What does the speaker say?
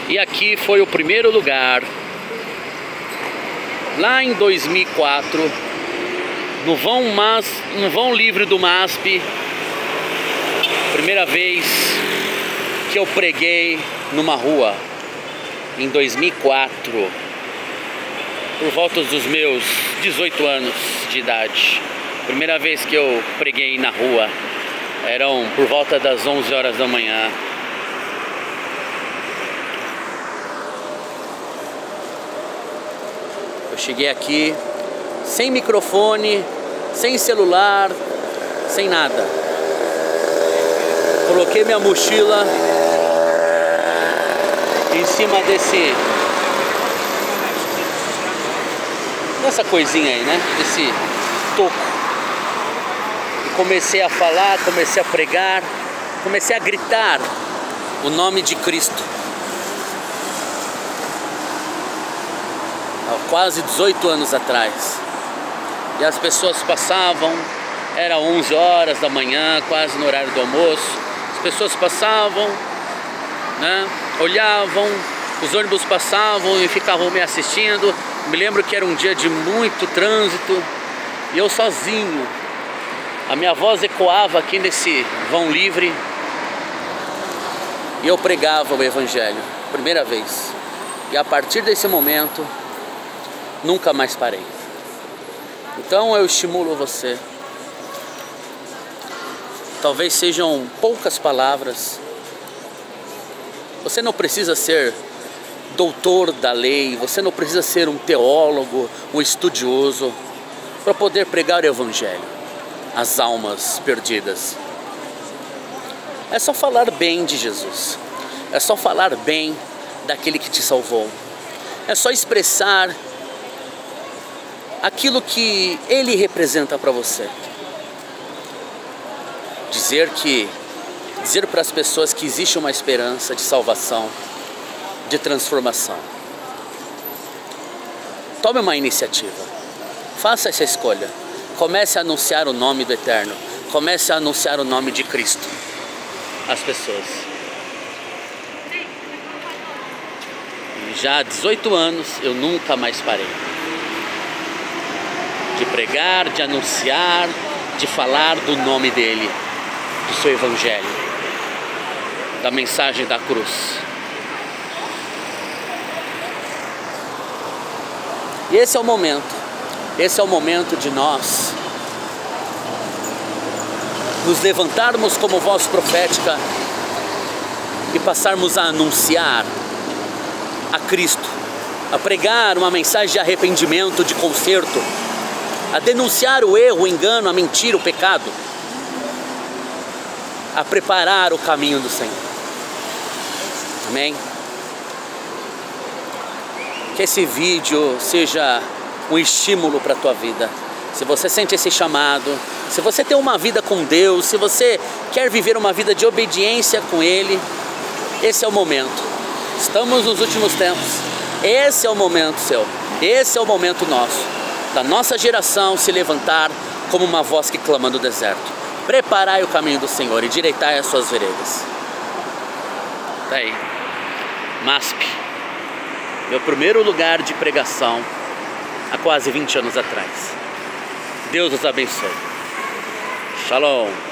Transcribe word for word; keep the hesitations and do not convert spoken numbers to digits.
E aqui foi o primeiro lugar, lá em dois mil e quatro, no vão, Mas, no vão livre do M A S P, primeira vez que eu preguei numa rua, em dois mil e quatro, por volta dos meus dezoito anos de idade. Primeira vez que eu preguei na rua, eram por volta das onze horas da manhã. Eu cheguei aqui sem microfone, sem celular, sem nada. Coloquei minha mochila em cima desse dessa coisinha aí, né? Desse toco. E comecei a falar, comecei a pregar, comecei a gritar o nome de Cristo. Há quase dezoito anos atrás. E as pessoas passavam, era onze horas da manhã, quase no horário do almoço. As pessoas passavam, né? Olhavam, os ônibus passavam e ficavam me assistindo. Me lembro que era um dia de muito trânsito e eu sozinho. A minha voz ecoava aqui nesse vão livre e eu pregava o Evangelho, primeira vez. E a partir desse momento, nunca mais parei. Então eu estimulo você. Talvez sejam poucas palavras. Você não precisa ser doutor da lei, você não precisa ser um teólogo, um estudioso, para poder pregar o Evangelho às almas perdidas. É só falar bem de Jesus, é só falar bem daquele que te salvou, é só expressar aquilo que Ele representa para você. Dizer que, dizer para as pessoas que existe uma esperança de salvação, de transformação. Tome uma iniciativa, faça essa escolha, comece a anunciar o nome do Eterno, comece a anunciar o nome de Cristo às pessoas. E já há dezoito anos eu nunca mais parei de pregar, de anunciar, de falar do nome dele, do seu Evangelho, da mensagem da cruz. E esse é o momento, esse é o momento de nós nos levantarmos como voz profética e passarmos a anunciar a Cristo, a pregar uma mensagem de arrependimento, de conserto, a denunciar o erro, o engano, a mentira, o pecado, a preparar o caminho do Senhor. Amém? Que esse vídeo seja um estímulo para a tua vida. Se você sente esse chamado, se você tem uma vida com Deus, se você quer viver uma vida de obediência com Ele, esse é o momento. Estamos nos últimos tempos. Esse é o momento seu. Esse é o momento nosso, da nossa geração se levantar como uma voz que clama no deserto. Preparai o caminho do Senhor e direitai as suas veredas. Tá aí. M A S P. Meu primeiro lugar de pregação há quase vinte anos atrás. Deus os abençoe. Shalom.